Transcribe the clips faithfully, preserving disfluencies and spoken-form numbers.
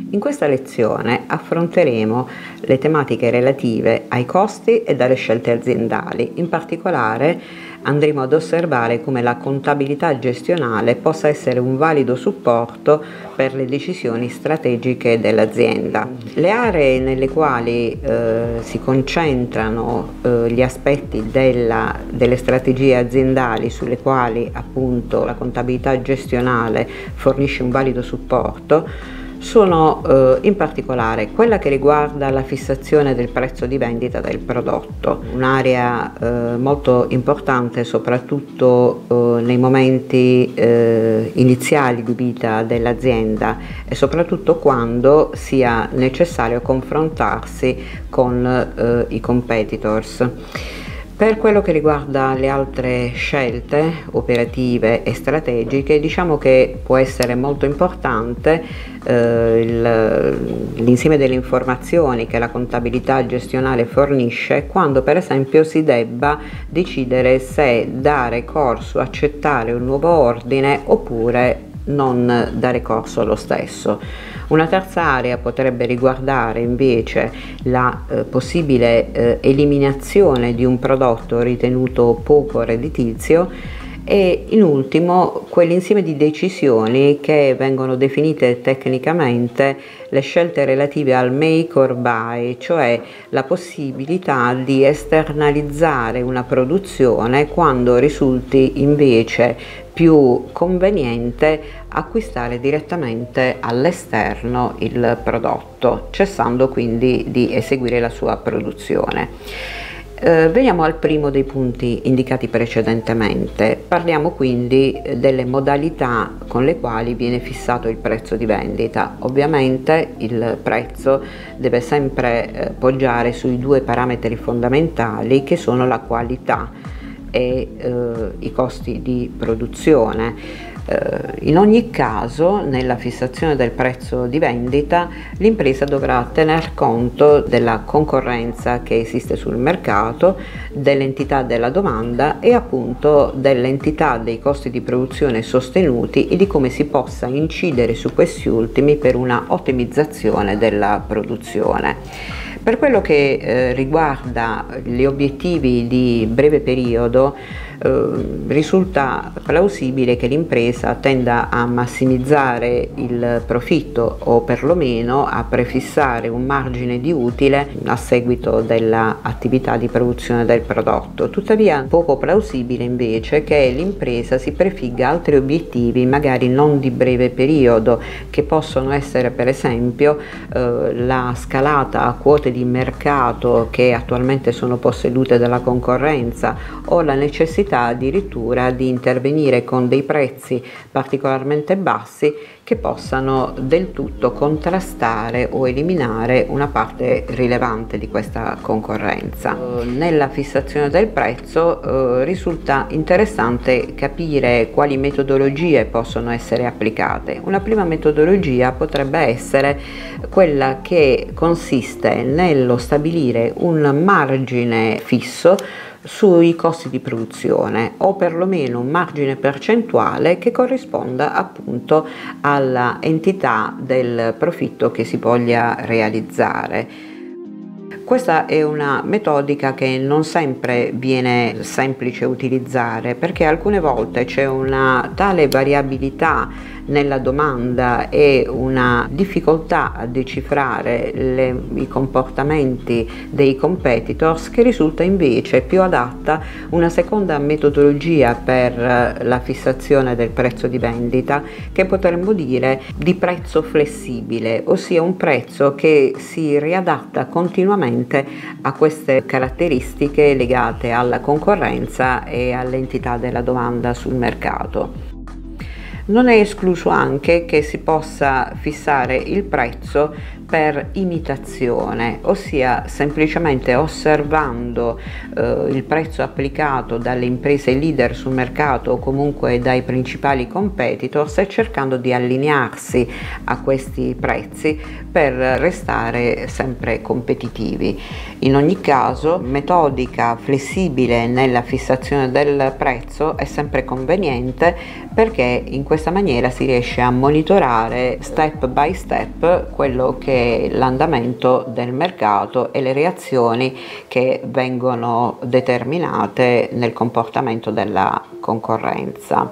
In questa lezione affronteremo le tematiche relative ai costi e alle scelte aziendali. In particolare andremo ad osservare come la contabilità gestionale possa essere un valido supporto per le decisioni strategiche dell'azienda. Le aree nelle quali eh, si concentrano eh, gli aspetti della, delle strategie aziendali sulle quali appunto la contabilità gestionale fornisce un valido supporto sono eh, in particolare quella che riguarda la fissazione del prezzo di vendita del prodotto, un'area eh, molto importante soprattutto eh, nei momenti eh, iniziali di vita dell'azienda e soprattutto quando sia necessario confrontarsi con eh, i competitors. Per quello che riguarda le altre scelte operative e strategiche, diciamo che può essere molto importante eh, l'insieme delle informazioni che la contabilità gestionale fornisce quando per esempio si debba decidere se dare corso, accettare un nuovo ordine oppure non dare corso allo stesso. Una terza area potrebbe riguardare invece la eh, possibile eh, eliminazione di un prodotto ritenuto poco redditizio e in ultimo quell'insieme di decisioni che vengono definite tecnicamente le scelte relative al make or buy, cioè la possibilità di esternalizzare una produzione quando risulti invece più conveniente acquistare direttamente all'esterno il prodotto, cessando quindi di eseguire la sua produzione. Eh, veniamo al primo dei punti indicati precedentemente. Parliamo quindi delle modalità con le quali viene fissato il prezzo di vendita. Ovviamente il prezzo deve sempre eh, poggiare sui due parametri fondamentali che sono la qualità e eh, i costi di produzione. In ogni caso, nella fissazione del prezzo di vendita, l'impresa dovrà tener conto della concorrenza che esiste sul mercato, dell'entità della domanda e appunto dell'entità dei costi di produzione sostenuti e di come si possa incidere su questi ultimi per una ottimizzazione della produzione. Per quello che eh, riguarda gli obiettivi di breve periodo, eh, risulta plausibile che l'impresa tenda a massimizzare il profitto o perlomeno a prefissare un margine di utile a seguito dell'attività di produzione del prodotto. Tuttavia, poco plausibile invece che l'impresa si prefigga altri obiettivi, magari non di breve periodo, che possono essere per esempio eh, la scalata a quote di mercato che attualmente sono possedute dalla concorrenza o la necessità addirittura di intervenire con dei prezzi particolarmente bassi che possano del tutto contrastare o eliminare una parte rilevante di questa concorrenza. Nella fissazione del prezzo eh, risulta interessante capire quali metodologie possono essere applicate. Una prima metodologia potrebbe essere quella che consiste nello stabilire un margine fisso sui costi di produzione o perlomeno un margine percentuale che corrisponda appunto alla entità del profitto che si voglia realizzare. Questa è una metodica che non sempre viene semplice utilizzare perché alcune volte c'è una tale variabilità nella domanda e una difficoltà a decifrare le, i comportamenti dei competitors che risulta invece più adatta una seconda metodologia per la fissazione del prezzo di vendita che potremmo dire di prezzo flessibile, ossia un prezzo che si riadatta continuamente a queste caratteristiche legate alla concorrenza e all'entità della domanda sul mercato. Non è escluso anche che si possa fissare il prezzo per imitazione, ossia semplicemente osservando eh, il prezzo applicato dalle imprese leader sul mercato o comunque dai principali competitors e cercando di allinearsi a questi prezzi per restare sempre competitivi. In ogni caso, metodica flessibile nella fissazione del prezzo è sempre conveniente, perché in questa maniera si riesce a monitorare step by step quello che è l'andamento del mercato e le reazioni che vengono determinate nel comportamento della concorrenza.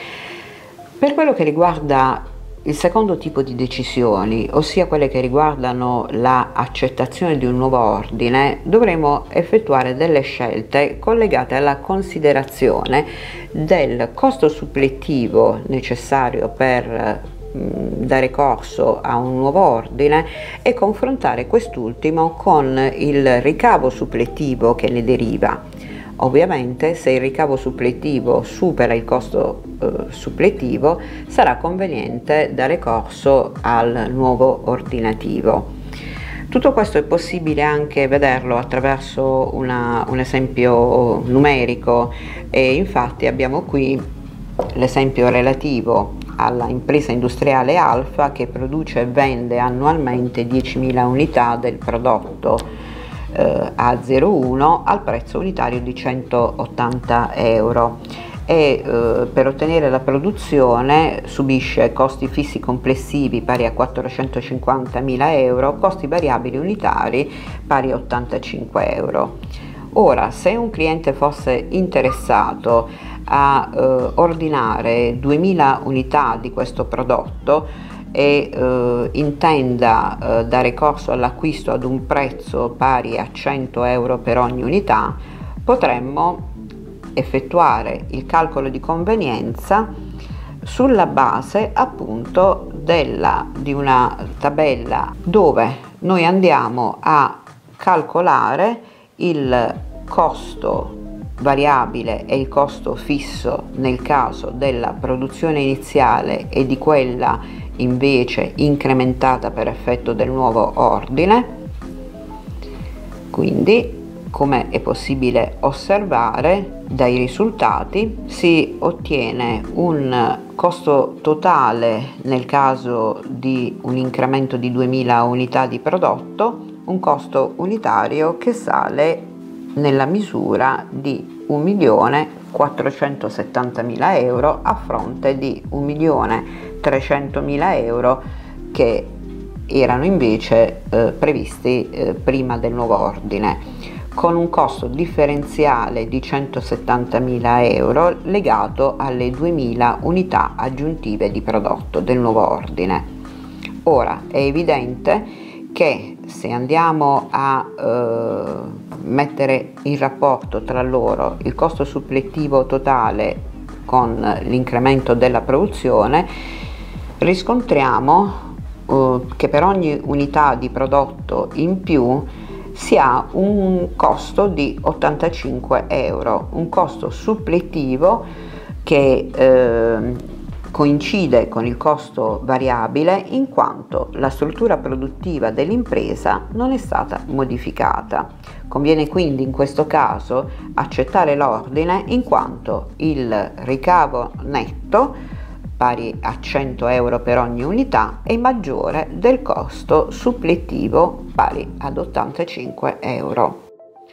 Per quello che riguarda il secondo tipo di decisioni, ossia quelle che riguardano l'accettazione di un nuovo ordine, dovremo effettuare delle scelte collegate alla considerazione del costo suppletivo necessario per dare corso a un nuovo ordine e confrontare quest'ultimo con il ricavo suppletivo che ne deriva. Ovviamente, se il ricavo suppletivo supera il costo eh, suppletivo, sarà conveniente dare corso al nuovo ordinativo. Tutto questo è possibile anche vederlo attraverso una, un esempio numerico, e infatti abbiamo qui l'esempio relativo alla impresa industriale Alfa, che produce e vende annualmente diecimila unità del prodotto eh, A zero uno al prezzo unitario di centottanta euro, e eh, per ottenere la produzione subisce costi fissi complessivi pari a quattrocentocinquantamila euro, costi variabili unitari pari a ottantacinque euro. Ora, se un cliente fosse interessato a eh, ordinare duemila unità di questo prodotto e eh, intenda eh, dare corso all'acquisto ad un prezzo pari a cento euro per ogni unità, potremmo effettuare il calcolo di convenienza sulla base appunto della, di una tabella dove noi andiamo a calcolare il costo variabile e il costo fisso nel caso della produzione iniziale e di quella invece incrementata per effetto del nuovo ordine. Quindi, come è possibile osservare dai risultati, si ottiene un costo totale nel caso di un incremento di duemila unità di prodotto, un costo unitario che sale nella misura di un milione quattrocentosettantamila euro a fronte di un milione trecentomila euro che erano invece eh, previsti eh, prima del nuovo ordine, con un costo differenziale di centosettantamila euro legato alle duemila unità aggiuntive di prodotto del nuovo ordine. Ora è evidente che se andiamo a eh, mettere in rapporto tra loro il costo suppletivo totale con l'incremento della produzione, riscontriamo eh, che per ogni unità di prodotto in più si ha un costo di ottantacinque euro, un costo suppletivo che eh, coincide con il costo variabile, in quanto la struttura produttiva dell'impresa non è stata modificata. Conviene quindi in questo caso accettare l'ordine, in quanto il ricavo netto, pari a cento euro per ogni unità, è maggiore del costo suppletivo pari ad ottantacinque euro.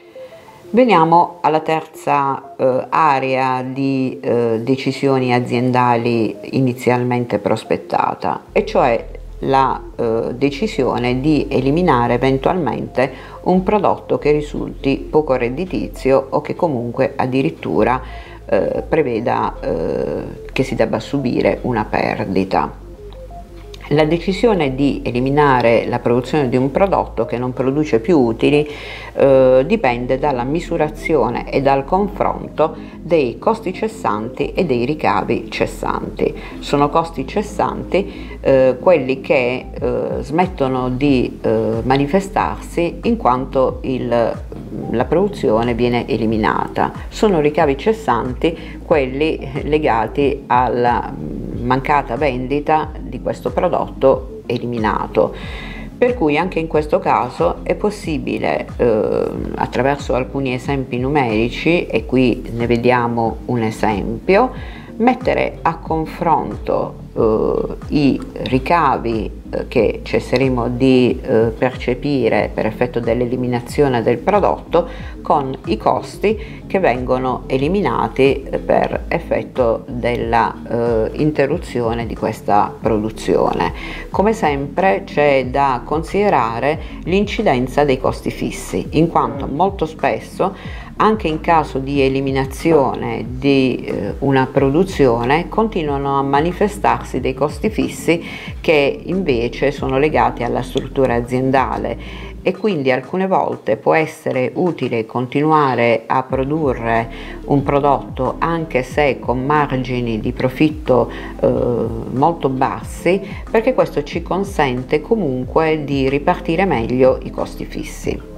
Veniamo alla terza eh, area di eh, decisioni aziendali inizialmente prospettata, e cioè la eh, decisione di eliminare eventualmente un prodotto che risulti poco redditizio o che comunque addirittura eh, preveda eh, che si debba subire una perdita. La decisione di eliminare la produzione di un prodotto che non produce più utili eh, dipende dalla misurazione e dal confronto dei costi cessanti e dei ricavi cessanti. Sono costi cessanti eh, quelli che eh, smettono di eh, manifestarsi in quanto il, la produzione viene eliminata. Sono ricavi cessanti quelli legati alla mancata vendita di questo prodotto eliminato. Per cui anche in questo caso è possibile, eh, attraverso alcuni esempi numerici, e qui ne vediamo un esempio, mettere a confronto eh, i ricavi eh, che cesseremo di eh, percepire per effetto dell'eliminazione del prodotto con i costi che vengono eliminati per effetto della eh, interruzione di questa produzione. Come sempre c'è da considerare l'incidenza dei costi fissi, in quanto molto spesso anche in caso di eliminazione di eh, una produzione continuano a manifestarsi dei costi fissi che invece sono legati alla struttura aziendale, e quindi alcune volte può essere utile continuare a produrre un prodotto anche se con margini di profitto eh, molto bassi, perché questo ci consente comunque di ripartire meglio i costi fissi.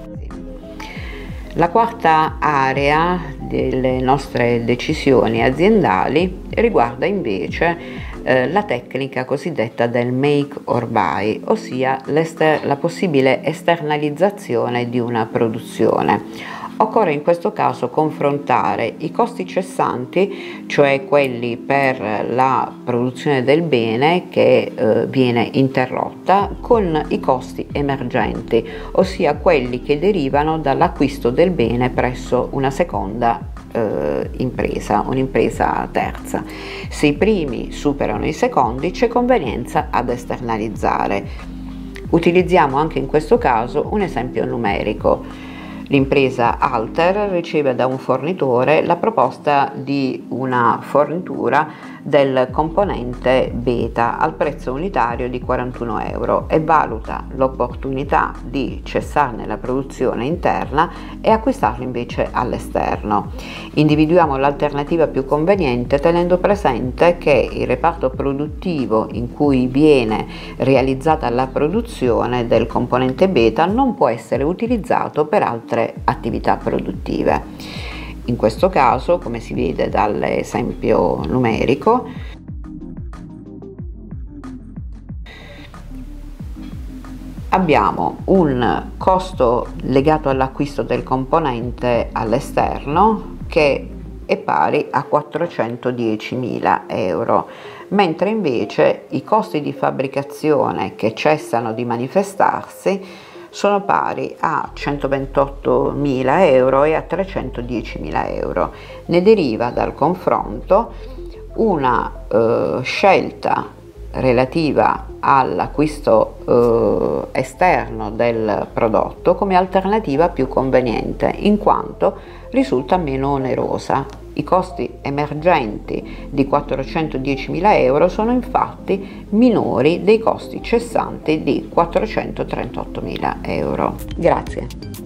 La quarta area delle nostre decisioni aziendali riguarda invece eh, la tecnica cosiddetta del make or buy, ossia la possibile esternalizzazione di una produzione. Occorre in questo caso confrontare i costi cessanti, cioè quelli per la produzione del bene che eh, viene interrotta, con i costi emergenti, ossia quelli che derivano dall'acquisto del bene presso una seconda eh, impresa, un'impresa terza. Se i primi superano i secondi, c'è convenienza ad esternalizzare. Utilizziamo anche in questo caso un esempio numerico. L'impresa Alter riceve da un fornitore la proposta di una fornitura del componente beta al prezzo unitario di quarantuno euro e valuta l'opportunità di cessarne la produzione interna e acquistarlo invece all'esterno. Individuiamo l'alternativa più conveniente tenendo presente che il reparto produttivo in cui viene realizzata la produzione del componente beta non può essere utilizzato per altre attività produttive. In questo caso, come si vede dall'esempio numerico, abbiamo un costo legato all'acquisto del componente all'esterno che è pari a quattrocentodiecimila euro, mentre invece i costi di fabbricazione che cessano di manifestarsi sono pari a centoventottomila euro e a trecentodiecimila euro. Ne deriva dal confronto una eh, scelta relativa all'acquisto eh, esterno del prodotto come alternativa più conveniente, in quanto risulta meno onerosa. I costi emergenti di quattrocentodiecimila euro sono infatti minori dei costi cessanti di quattrocentotrentottomila euro. Grazie.